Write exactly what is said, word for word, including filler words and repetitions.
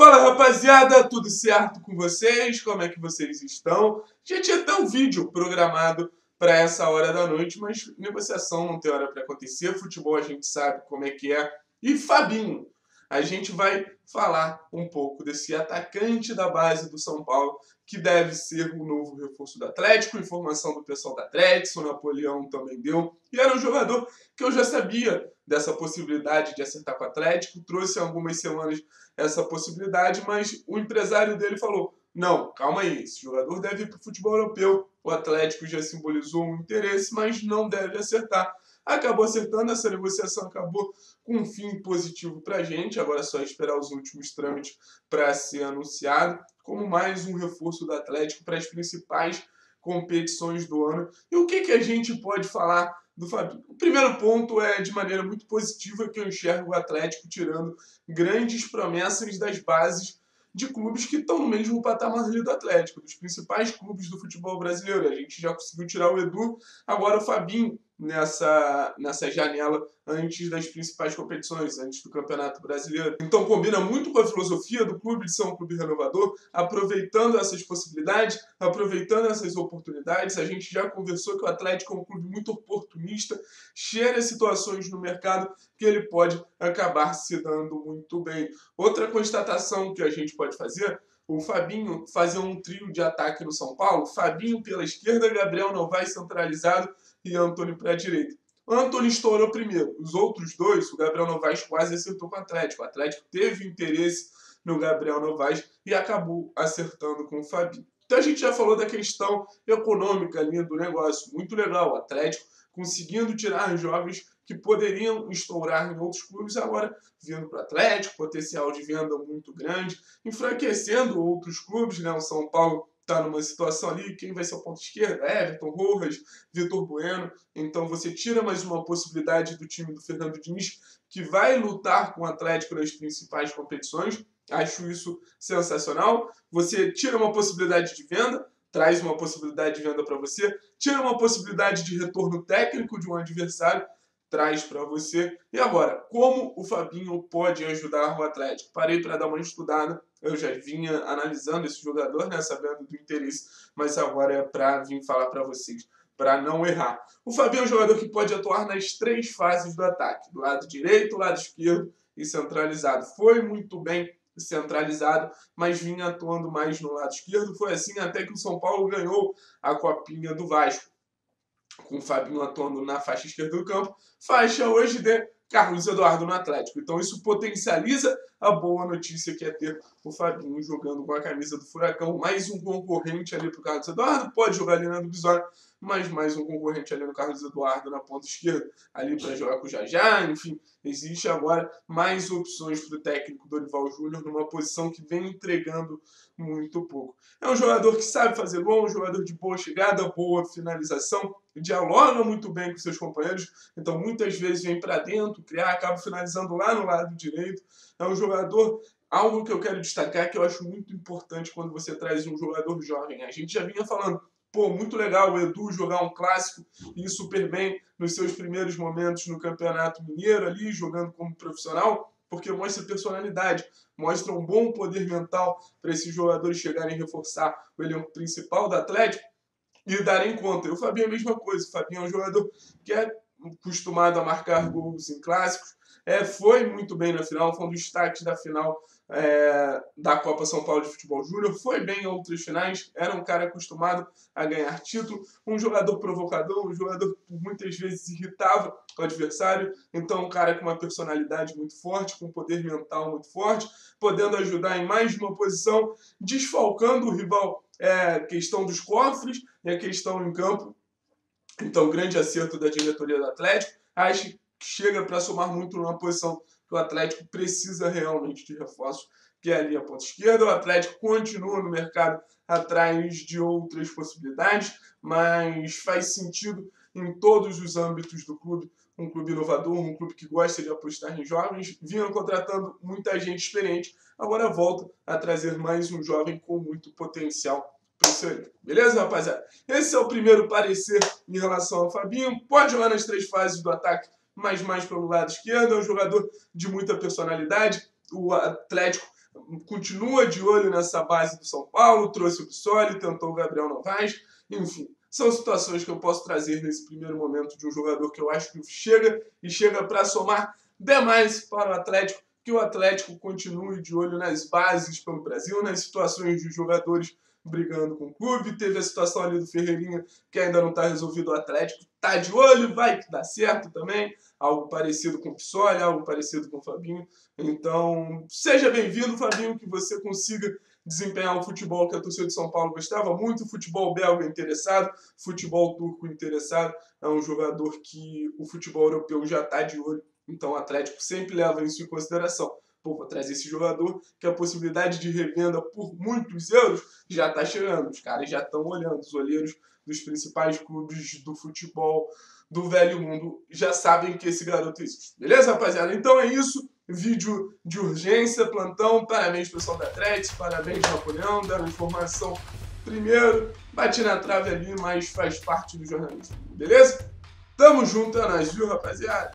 Fala, rapaziada, tudo certo com vocês? Como é que vocês estão? Já tinha até um vídeo programado para essa hora da noite, mas negociação não tem hora para acontecer, futebol a gente sabe como é que é. E Fabinho, a gente vai falar um pouco desse atacante da base do São Paulo, que deve ser o novo reforço do Atlético, informação do pessoal da Atlético, o Napoleão também deu, e era um jogador que eu já sabia dessa possibilidade de acertar com o Atlético, trouxe há algumas semanas essa possibilidade, mas o empresário dele falou, não, calma aí, esse jogador deve ir para o futebol europeu, o Atlético já simbolizou um interesse, mas não deve acertar. Acabou acertando, essa negociação acabou com um fim positivo para a gente, agora é só esperar os últimos trâmites para ser anunciado, como mais um reforço do Atlético para as principais competições do ano. E o que, que a gente pode falar do Fabinho? O primeiro ponto é de maneira muito positiva que eu enxergo o Atlético tirando grandes promessas das bases de clubes que estão no mesmo patamar ali do Atlético, dos principais clubes do futebol brasileiro. A gente já conseguiu tirar o Edu, agora o Fabinho nessa, nessa janela antes das principais competições, antes do Campeonato Brasileiro. Então combina muito com a filosofia do clube de ser um clube renovador, aproveitando essas possibilidades, aproveitando essas oportunidades. A gente já conversou que o Atlético é um clube muito oportunista, cheio de situações no mercado que ele pode acabar se dando muito bem. Outra constatação que a gente pode fazer, o Fabinho fazer um trio de ataque no São Paulo, Fabinho pela esquerda, Gabriel Novaes centralizado e Antony para a direita. O Antony estourou primeiro. Os outros dois, o Gabriel Novaes quase acertou com o Atlético. O Atlético teve interesse no Gabriel Novaes e acabou acertando com o Fabinho. Então a gente já falou da questão econômica ali do negócio. Muito legal. O Atlético conseguindo tirar jovens que poderiam estourar em outros clubes, agora vindo para o Atlético, potencial de venda muito grande, enfraquecendo outros clubes, né? O São Paulo está numa situação ali, quem vai ser o ponto esquerdo? Everton, Rojas, Vitor Bueno. Então você tira mais uma possibilidade do time do Fernando Diniz, que vai lutar com o Atlético nas principais competições. Acho isso sensacional. Você tira uma possibilidade de venda, traz uma possibilidade de venda para você, tira uma possibilidade de retorno técnico de um adversário, traz para você. E agora, como o Fabinho pode ajudar o Atlético? Parei para dar uma estudada, eu já vinha analisando esse jogador, né, sabendo do interesse, mas agora é para vir falar para vocês, para não errar. O Fabinho é um jogador que pode atuar nas três fases do ataque, do lado direito, lado esquerdo e centralizado. Foi muito bem centralizado, mas vinha atuando mais no lado esquerdo. Foi assim até que o São Paulo ganhou a Copinha do Vasco, com o Fabinho atuando na faixa esquerda do campo, faixa hoje de Carlos Eduardo no Atlético. Então isso potencializa a boa notícia que é ter o Fabinho jogando com a camisa do Furacão. Mais um concorrente ali para o Carlos Eduardo, pode jogar ali na do Bisório, mas mais um concorrente ali no Carlos Eduardo na ponta esquerda, ali para jogar com o Jajá, enfim. Existe agora mais opções para o técnico Dorival Júnior numa posição que vem entregando muito pouco. É um jogador que sabe fazer gol, um jogador de boa chegada, boa finalização, dialoga muito bem com seus companheiros, então muitas vezes vem para dentro, criar, acaba finalizando lá no lado direito. É um jogador, algo que eu quero destacar, que eu acho muito importante quando você traz um jogador jovem. A gente já vinha falando, pô, muito legal o Edu jogar um clássico e ir super bem nos seus primeiros momentos no Campeonato Mineiro ali, jogando como profissional, porque mostra personalidade, mostra um bom poder mental para esses jogadores chegarem a reforçar o elenco principal do Atlético e darem conta. E o Fabinho é a mesma coisa. O Fabinho é um jogador que é acostumado a marcar gols em clássicos, é, foi muito bem na final, foi um dos destaques da final é, da Copa São Paulo de Futebol Júnior, foi bem em outras finais, era um cara acostumado a ganhar título, um jogador provocador, um jogador que muitas vezes irritava o adversário, então um cara com uma personalidade muito forte, com um poder mental muito forte, podendo ajudar em mais de uma posição, desfalcando o rival, é, questão dos cofres e a questão em campo. Então, grande acerto da diretoria do Atlético. Acho que chega para somar muito numa posição que o Atlético precisa realmente de reforços, que é ali a ponta esquerda. O Atlético continua no mercado atrás de outras possibilidades, mas faz sentido em todos os âmbitos do clube. Um clube inovador, um clube que gosta de apostar em jovens. Vinham contratando muita gente experiente, agora volta a trazer mais um jovem com muito potencial. Beleza, rapaziada? Esse é o primeiro parecer em relação ao Fabinho. Pode jogar nas três fases do ataque, mas mais pelo lado esquerdo. É um jogador de muita personalidade. O Atlético continua de olho nessa base do São Paulo, trouxe o Bissoli, tentou o Gabriel Novaes, enfim. São situações que eu posso trazer nesse primeiro momento de um jogador que eu acho que chega e chega para somar demais para o Atlético, que o Atlético continue de olho nas bases pelo Brasil, nas situações de jogadores brigando com o clube. Teve a situação ali do Ferreirinha, que ainda não está resolvido. O Atlético está de olho, vai que dá certo também. Algo parecido com o Bissoli, algo parecido com o Fabinho. Então, seja bem-vindo, Fabinho, que você consiga desempenhar o futebol que a torcida de São Paulo gostava muito. Futebol belga interessado, futebol turco interessado. É um jogador que o futebol europeu já está de olho. Então, o Atlético sempre leva isso em consideração. Pô, vou trazer esse jogador, que a possibilidade de revenda por muitos euros já está chegando. Os caras já estão olhando. Os olheiros dos principais clubes do futebol do velho mundo já sabem que esse garoto existe. Beleza, rapaziada? Então é isso. Vídeo de urgência, plantão. Parabéns, pessoal da Atlético. Parabéns, Napoleão. Deram informação primeiro. Bati na trave ali, mas faz parte do jornalismo. Beleza? Tamo junto, é nóis, viu, rapaziada?